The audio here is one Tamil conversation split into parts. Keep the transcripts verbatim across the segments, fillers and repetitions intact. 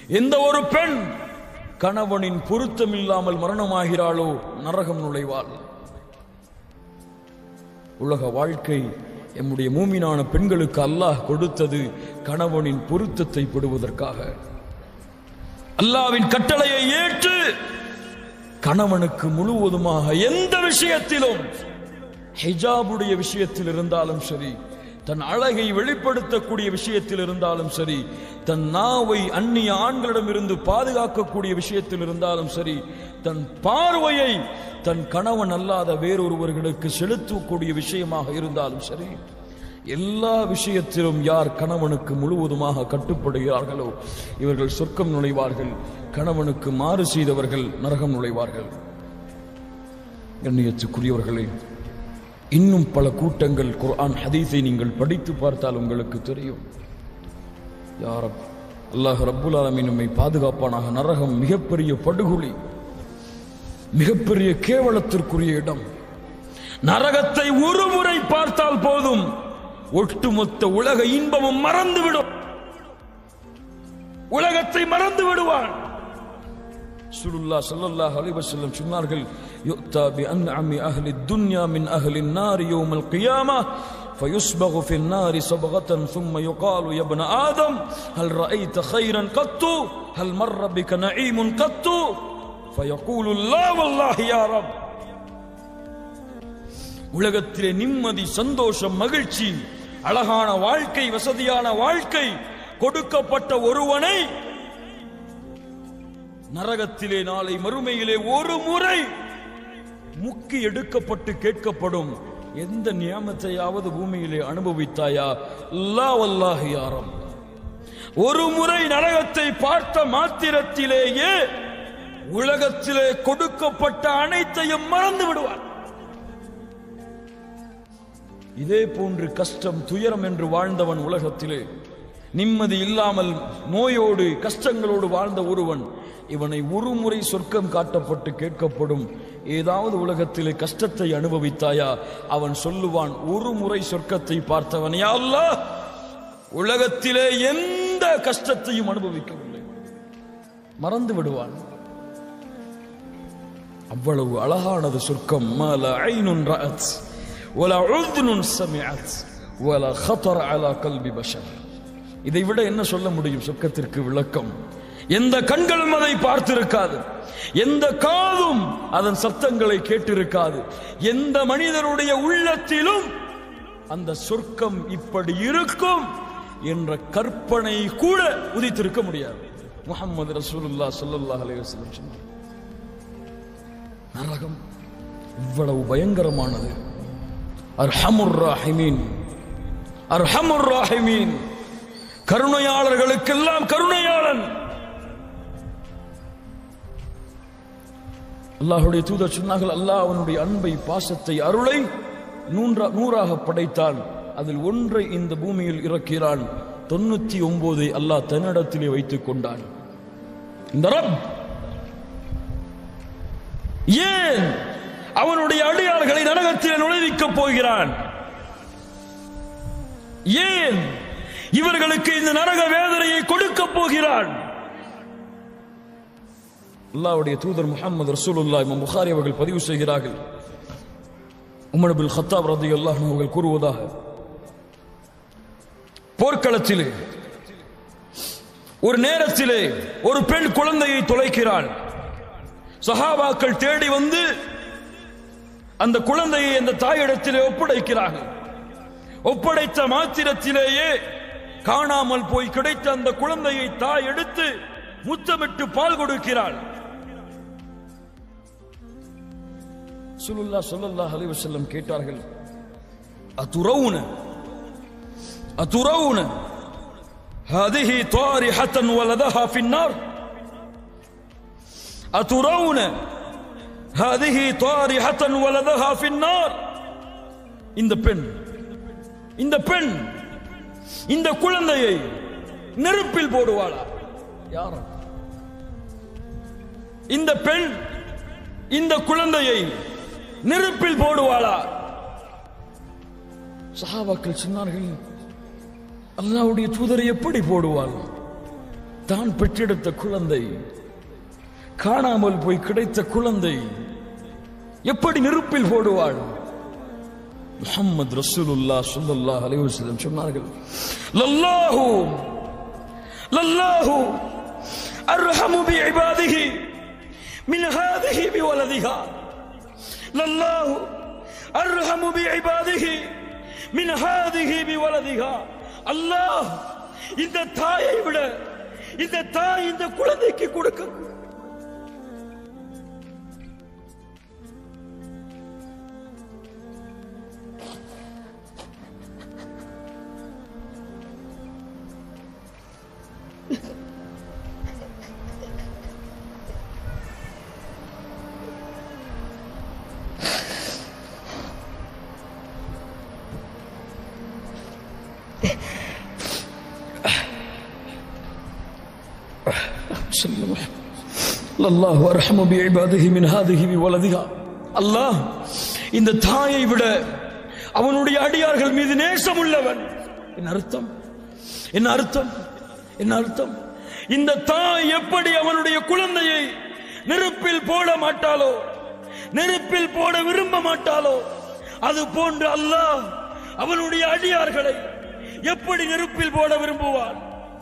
எந்த ஒரு பெண் கணவனின் பொருத்தம் இல்லாமல் மரணமாகிறாளோ நரகம் நுழைவாள். உலக வாழ்க்கை எம்முடைய மூமினான பெண்களுக்கு அல்லாஹ் கொடுத்தது கணவனின் பொருத்தத்தை பெறுவதற்காக. அல்லாஹ்வின் கட்டளையை ஏற்று கணவனுக்கு முழுவதுமாக எந்த விஷயத்திலும், ஹிஜாபுடைய விஷயத்தில் இருந்தாலும் சரி, தன் அழகை வெளிப்படுத்தக்கூடிய விஷயத்தில் இருந்தாலும் சரி, தன் நாவை அந்நிய ஆண்களிடம் இருந்து பாதுகாக்கக்கூடிய விஷயத்தில் இருந்தாலும் சரி, தன் பார்வையை தன் கணவன் அல்லாத வேறொருவர்களுக்கு செலுத்தக்கூடிய விஷயமாக இருந்தாலும் சரி, எல்லா விஷயத்திலும் யார் கணவனுக்கு முழுவதுமாக கட்டுப்படுகிறார்களோ இவர்கள் சொர்க்கம் நுழைவார்கள். கணவனுக்கு மாறு செய்தவர்கள் நரகம் நுழைவார்கள். கண்ணியத்துக்குரியவர்களே, இன்னும் பல கூட்டங்கள் குர்ஆன் ஹதீஸை நீங்கள் படித்து பார்த்தால் உங்களுக்கு தெரியும். யா ரப், அல்லாஹ் ரப்புல் ஆலமீன் நம்மை பாதுகாப்பானாக. நரகம் மிகப்பெரிய படுகொலி, மிகப்பெரிய கேவலத்திற்குரிய இடம். நரகத்தை ஒரு முறை பார்த்தால் போதும், ஒட்டுமொத்த உலக இன்பமும் மறந்துவிடும், உலகத்தை மறந்து விடுவான். ரசூலுல்லாஹ் ஸல்லல்லாஹு அலைஹி வஸல்லம் சொன்னார்கள், யுக்தா பி அன்அமி அஹ்லி துன்யா மின் அஹ்லி النار يوم القيامة فيصبغ في النار صبغة ثم يقال يا ابن آدم هل رأيت خيرا قط هل مر بك نعيم قط فيقول لا والله يا رب. உலகத்திலே நிம்மதி, சந்தோஷம், மகிழ்ச்சி, அழகான வாழ்க்கை, வசதியான வாழ்க்கை கொடுக்கப்பட்ட ஒருவனை நரகத்திலே நாளை மறுமையிலே ஒரு முறை முக்கி எடுக்கப்பட்டு கேட்கப்படும், எந்த நியமத்தையாவது பூமியிலே அனுபவித்தாயா? லா வல்லாஹி யா ரப். ஒரு முறை நரகத்தை பார்த்த மாத்திரத்திலேயே உலகத்திலே கொடுக்கப்பட்ட அனைத்தையும் மறந்து விடுவார். இதே போன்று கஷ்டம், துயரம் என்று வாழ்ந்தவன், உலகத்திலே நிம்மதி இல்லாமல் நோயோடு கஷ்டங்களோடு வாழ்ந்த ஒருவன், இவனை ஒரு முறை சொர்க்கம் காட்டப்பட்டு கேட்கப்படும், ஏதாவது உலகத்திலே கஷ்டத்தை அனுபவித்தாயா? அவன் சொல்லுவான், ஒரு முறை சொர்க்கத்தை பார்த்தவன், யா அல்லாஹ், உலகத்திலே எந்த கஷ்டத்தையும் அனுபவிக்கவில்லை, மறந்து விடுவான். அவ்வளவு அழகானது சொர்க்கம். மால ஐனுன் ரஅத் வலா உذுனுன் சமிஅத் வலா خطر على قلب بشر. இதை விட என்ன சொல்ல முடியும் சொர்க்கத்திற்கு விளக்கம்? எந்த கண்களும் அதை பார்த்திருக்காது, எந்த காதும் அதன் சத்தங்களை கேட்டிருக்காது, எந்த மனிதனுடைய உள்ளத்திலும் அந்த சொர்க்கம் இப்படி இருக்கும் என்ற கற்பனை கூட உதித்திருக்க முடியாது. முஹம்மது ரசூலுல்லாஹ் ஸல்லல்லாஹு அலைஹி வஸல்லம் சொன்னார், நரகம் இவ்வளவு பயங்கரமானது. அர்ஹமுர் ராஹிமீன், அர்ஹமுர் ராஹிமீன், கருணையாளர்களுக்கெல்லாம் கருணையாளன். அல்லாஹ்வுடைய தூதர் சொன்னார்கள், அல்லாஹ் அவனுடைய அன்பை, பாசத்தை, அருளை நூறாக படைத்தான், அதில் ஒன்றை இந்த பூமியில் இறக்கிறான், தொண்ணூத்தி ஒன்பதை அல்லாஹ் தன்னிடத்திலே வைத்துக் கொண்டான். இந்த ரப் ஏன் அவனுடைய அடியார்களை நரகத்தில் நுழைவிக்கப் போகிறான்? ஏன் இவர்களுக்கு இந்த நரக வேதனையை கொடுக்க போகிறான்? அல்லாஹ்வுடைய தூதர் முஹம்மது ரசூலுல்லாஹ் இமாம் புகாரி அவர்கள் பதிவு செய்கிறார்கள், உமர் இப்னு கத்தாப் ரலியல்லாஹு அன்ஹு அவர்கள் கூறுவதாக, போர்க்களத்திலே ஒரு நேரத்திலே ஒரு பெண் குழந்தையை தொலைக்கிறாள். சஹாபாக்கள் தேடி வந்து அந்த குழந்தையை அந்த தாயிடத்திலே ஒப்படைக்கிறார்கள். ஒப்படைத்த மாத்திரத்திலேயே காணாமல் போய் கிடைத்த அந்த குழந்தையை தாய் எடுத்து முத்தமிட்டு பால் கொடுக்கிறாள். ரசூலுல்லாஹ் ஸல்லல்லாஹு அலைஹி வஸல்லம் கேட்டார்கள், அதுரவுன அதுரவுன ஹாதிஹி தாரிஹத்தன் வலதஹா ஃபின்னார், அதுரவுன ஹாதிஹி தாரிஹத்தன் வலதஹா ஃபின்னார். இந்த பெண் இந்த பெண் இந்த குழந்தையை நெருப்பில் போடுவாளா? யார் இந்த பெண்? இந்த குழந்தையை நெருப்பில் போடுவாளா? சஹாபாக்கள் சொன்னார்கள், அல்லாஹ்வுடைய தூதரை எப்படி போடுவாள்? தான் பெற்றெடுத்த குழந்தை, காணாமல் போய் கிடைத்த குழந்தை எப்படி நெருப்பில் போடுவாள்? முஹம்மது ரசூலுல்லாஹ் ஸல்லல்லாஹு அலைஹி வஸல்லம் சொன்னார்கள், லல்லாஹு லல்லாஹு அர்ஹமு பிஇபாதிஹி மின் ஹாதிஹி பிவலதிஹா. லல்லாஹு அர்ஹமு பிஇபாதிஹி மின் ஹாதிஹி பிவலதிஹா. அல்லாஹ் இந்த தாயை விட இந்த தாய் இந்த குழந்தைக்கு கொடுக்க அல்லாஹ் அர்ஹமு பிஇபாதிஹி மின் ஹாதிஹி பிவலதிஹா. அல்லாஹ் இந்த தாயை விட அவனுடைய அடியார்கள் மீது நேசம் உள்ளவன். என்ன அர்த்தம்? என்ன அர்த்தம்? என்ன அர்த்தம்? இந்த தாய் எப்படி அவனுடைய குழந்தையை நெருப்பில் போட மாட்டாளோ, நெருப்பில் போட விரும்ப மாட்டாளோ, அது போன்று அல்லாஹ் அவனுடைய அடியார்களை எப்படி நெருப்பில் போட விரும்புவான்?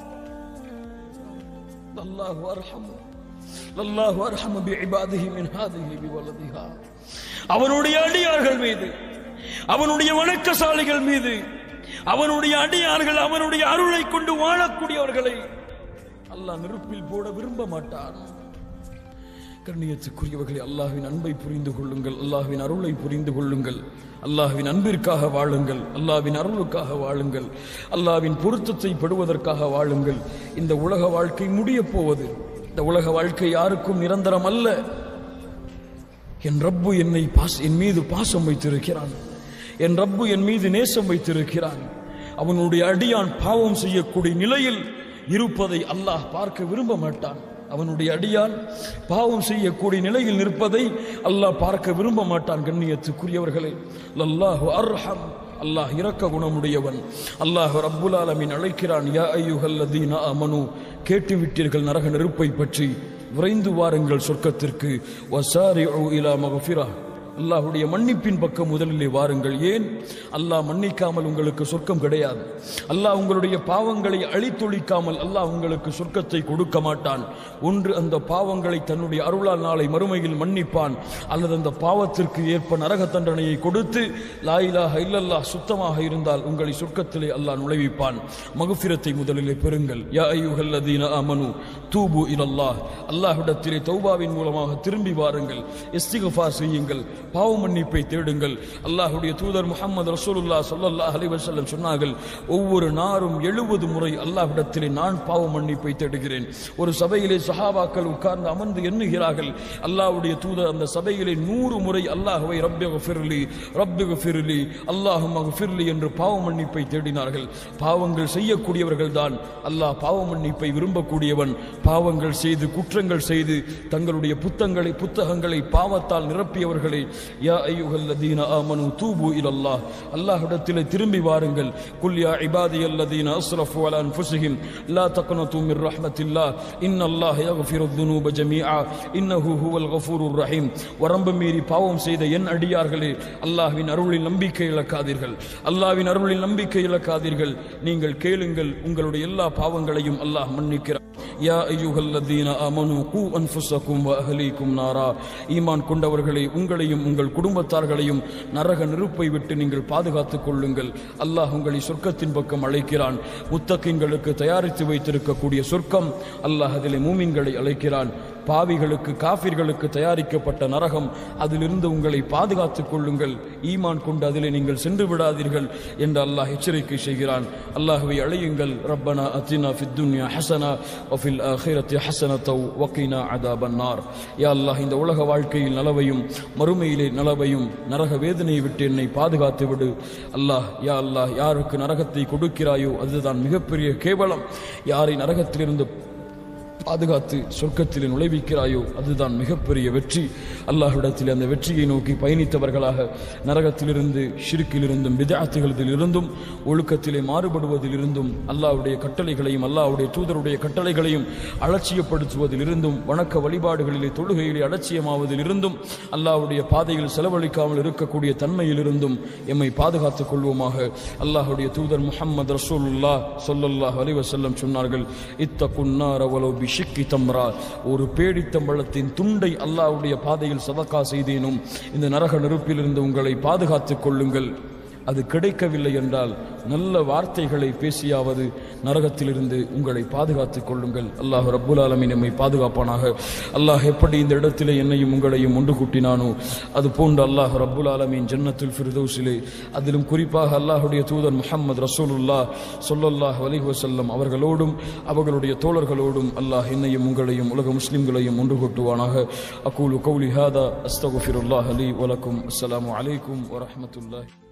அல்லாஹ் அர்ஹமு அல்லாஹ் அர்ஹமு பிஇபாதிஹி மின் ஹாதிஹி பிவலதிஹா. அவனுடைய அடியார்கள் மீது, அவனுடைய வணக்கசாலிகள் மீது, அவனுடைய அடியார்கள் அவனுடைய அருளை கொண்டு வாழக்கூடியவர்களை அல்லாஹ் நெருப்பில் போட விரும்ப மாட்டான். கண்ணியத்துக்குரியவர்களை, அல்லாஹ்வின் அன்பை புரிந்து கொள்ளுங்கள், அல்லாஹ்வின் அருளை புரிந்து கொள்ளுங்கள், அல்லாஹ்வின் அன்பிற்காக வாழுங்கள், அல்லாஹ்வின் அருளுக்காக வாழுங்கள், அல்லாஹ்வின் பொருத்தத்தை பெறுவதற்காக வாழுங்கள். இந்த உலக வாழ்க்கை முடிய போவது. இந்த உலக வாழ்க்கை யாருக்கும் நிரந்தரம் அல்ல. என் ரப்பு என்னை பாஸ் என் மீது பாசம் வைத்திருக்கிறான். என் ரப்பு என் மீது நேசம் வைத்திருக்கிறான். அவனுடைய அடியான் பாவம் செய்யக்கூடிய நிலையில் இருப்பதை அல்லாஹ் பார்க்க விரும்ப மாட்டான். அவனுடைய அடியான் பாவம் செய்யக்கூடிய நிலையில் நிற்பதை அல்லாஹ் பார்க்க விரும்ப மாட்டான். கண்ணியத்துக்குரியவர்களே, லல்லாஹு அர்ஹம், அல்லாஹ் இரக்க குணமுடையவன். அல்லாஹ் ரப்புல் ஆலமீன் அழைக்கிறான், யா அய்யுஹல்லதீன ஆமனு, கேட்டுவிட்டீர்கள் நரக நெருப்பை பற்றி, விரைந்து வாருங்கள் சொர்க்கத்திற்கு. வசாரிஉ இலா மக்ஃபிரா, அல்லாஹ்வுடைய மன்னிப்பின் பக்கம் முதலிலே வாருங்கள். ஏன்? அல்லாஹ் மன்னிக்காமல் உங்களுக்கு சொர்க்கம் கிடையாது. அல்லாஹ் உங்களுடைய பாவங்களை அழித்தொழிக்காமல் அல்லாஹ் உங்களுக்கு சொர்க்கத்தை கொடுக்க மாட்டான். ஒன்று, அந்த பாவங்களை தன்னுடைய அருளால் நாளை மறுமையில் மன்னிப்பான், அல்லது அந்த பாவத்திற்கு ஏற்ப நரக தண்டனையை கொடுத்து லா இலாஹ இல்லல்லாஹ் சுத்தமாக இருந்தால் உங்களை சொர்க்கத்திலே அல்லாஹ் நுழைவிப்பான். மக்ஃபிரத்தை முதலிலே பெறுங்கள். யா அய்யுஹல்லதீன ஆமனு தூபு இலல்லாஹ், அல்லாஹ்விடத்திலே தௌபாவின் மூலமாக திரும்பி வாருங்கள், இஸ்திக்ஃபார் செய்யுங்கள், பாவ மன்னிப்பை தேடுங்கள். அல்லாஹ்வுடைய தூதர் முஹம்மது ரசூலுல்லாஹ் ஸல்லல்லாஹு அலைஹி வஸல்லம் சொன்னார்கள், ஒவ்வொரு நாளும் எழுபது முறை அல்லாஹ்விடத்திலே நான் பாவ மன்னிப்பை தேடுகிறேன். ஒரு சபையிலே சஹாபாக்கள் உட்கார்ந்து அமர்ந்து எண்ணுகிறார்கள். அல்லாஹ்வுடைய தூதர் அந்த சபையிலே நூறு முறை அல்லாஹ்வை ரப்பிக்ஃபிர்லி ரப்பிக்ஃபிர்லி அல்லாஹும்மக்ஃபிர்லி என்று பாவ மன்னிப்பை தேடினார்கள். பாவங்கள் செய்யக்கூடியவர்கள் தான் அல்லாஹ் பாவ மன்னிப்பை விரும்பக்கூடியவன். பாவங்கள் செய்து குற்றங்கள் செய்து தங்களுடைய புத்தகங்களை புத்தகங்களை பாவத்தால் நிரப்பியவர்களை யா அய்யுஹல்லதீன ஆமனு தூபு இலல்லாஹ், அல்லாஹ்விடத்திலே திரும்பி வாருங்கள். குல் யா இபாதியல்லதீன அஸ்ரஃபு அலா அன்ஃபுஸிஹிம் லா தக்னது மிர் ரஹ்மத்தில்லாஹ் இன்னல்லாஹ யக்ஃபிருத் துனூப ஜமீஆ இன்னஹு ஹுவல் கஃபூருர் ரஹீம். வரம்பு மீறி பாவம் செய்த என் அடியார்களே, அல்லாஹ்வின் அருளில் நம்பிக்கை இழக்காதீர்கள், அல்லாஹ்வின் அருளில் நம்பிக்கை இழக்காதீர்கள். நீங்கள் கேளுங்கள், உங்களுடைய எல்லா பாவங்களையும் அல்லாஹ் மன்னிக்கிறார். யா அய்யுஹல்லதீன ஆமனு கூ அன்ஃபுஸக்கும் வ அஹ்லீக்கும் நாரா, ஈமான் கொண்டவர்களே, உங்களையும் உங்கள் குடும்பத்தார்களையும் நரக நெருப்பை விட்டு நீங்கள் பாதுகாத்துக் கொள்ளுங்கள். அல்லாஹ் உங்களை சொர்க்கத்தின் பக்கம் அழைக்கிறான். முத்தகீன்களுக்கு தயாரித்து வைத்திருக்கக்கூடிய சொர்க்கம், அல்லாஹ் அதிலே மூமின்களை அழைக்கிறான். பாவிகளுக்கு காஃபிர்களுக்கு தயாரிக்கப்பட்ட நரகம், அதிலிருந்து உங்களை பாதுகாத்துக் கொள்ளுங்கள், ஈமான் கொண்டு அதிலே நீங்கள் சென்று விடாதீர்கள் என்று அல்லாஹ் எச்சரிக்கை செய்கிறான். அல்லாஹ்வை அழையுங்கள். ரப்பனா அத்தினா ஃபித் துன்யா ஹஸனா வ ஃபில் ஆখিরাতি ஹஸனத்தௌ வ கினா அஸாபன்னார். யா அல்லாஹ், இந்த உலக வாழ்க்கையில் நலவையும் மறுமையிலே நலவையும் நரக வேதனையை விட்டு என்னை பாதுகாத்து விடு. அல்லாஹ், யா அல்லாஹ், யாருக்கு நரகத்தை கொடுக்கிறாயோ அதுதான் மிகப்பெரிய கேவலம். யாரை நரகத்திலிருந்து பாதுகாத்து சொர்க்கத்தில் நுழைவிக்கிறாயோ அதுதான் மிகப்பெரிய வெற்றி. அல்லாஹ்விடத்தில் அந்த வெற்றியை நோக்கி பயணித்தவர்களாக நரகத்திலிருந்து, ஷிர்க்கிலிருந்தும், பித்அத்துகளிலிருந்தும், ஒழுக்கத்திலே மாறுபடுவதிலிருந்தும், அல்லாஹ்வுடைய கட்டளைகளையும் அல்லாஹ்வுடைய தூதருடைய கட்டளைகளையும் அலட்சியப்படுத்துவதிலிருந்தும், வணக்க வழிபாடுகளிலே தொழுகையிலே அலட்சியமாவதிலிருந்தும், அல்லாஹ்வுடைய பாதையில் செலவழிக்காமல் இருக்கக்கூடிய தன்மையிலிருந்தும் எம்மை பாதுகாத்துக் கொள்வோமாக. அல்லாஹ்வுடைய தூதர் முஹம்மது ரசூலுல்லாஹ் ஸல்லல்லாஹு அலைஹி வஸல்லம் சொன்னார்கள், இத்தகுன் நார வலவ் பிஷிக்கி தம்ரா, ஒரு பேடித்தம்பழத்தின் துண்டை அல்லாஹ்வுடைய பாதையில் சதகா செய்தேனும் இந்த நரக நெருப்பிலிருந்து உங்களை பாதுகாத்துக் கொள்ளுங்கள். அது கிடைக்கவில்லை என்றால் நல்ல வார்த்தைகளை பேசியாவது நரகத்திலிருந்து உங்களை பாதுகாத்துக் கொள்ளுங்கள். அல்லாஹ் ரப்புல் ஆலமீன் நம்மை பாதுகாப்பானாக. அல்லாஹ் எப்படி இந்த இடத்திலே என்னையும் உங்களையும் ஒன்று கூட்டினானோ அது போன்று அல்லாஹ் ரப்புல் ஆலமீன் ஜன்னத்துல் ஃபிர்தௌஸிலே, அதிலும் குறிப்பாக அல்லாஹ்வுடைய தூதர் முஹம்மது ரசூலுல்லாஹ் ஸல்லல்லாஹு அலைஹி வஸல்லம் அவர்களோடும் அவர்களுடைய தோழர்களோடும் அல்லாஹ் என்னையும் உங்களையும் உலக முஸ்லிம்களையும் ஒன்று கூட்டுவானாக. அகூலு கௌலி ஹாதா அஸ்தக்ஃபிருல்லாஹ் லீ வ லக்கும். அஸ்ஸலாமு அலைக்கும் வ ரஹ்மத்துல்லாஹி.